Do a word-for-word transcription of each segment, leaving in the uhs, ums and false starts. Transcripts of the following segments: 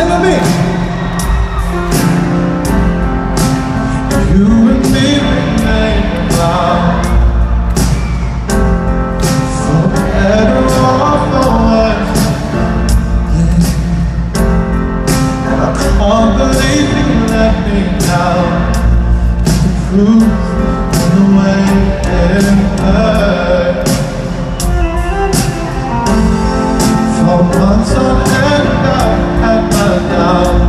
Sing with me. You and me remain bound, for better or for worse. And I can't believe you let me down. The truth in the way it hurts. For months on end I had my doubts,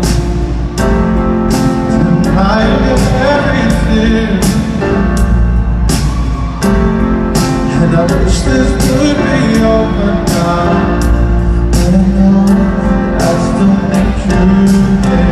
denying everything. And I wish this could be over now, but I know I still need you.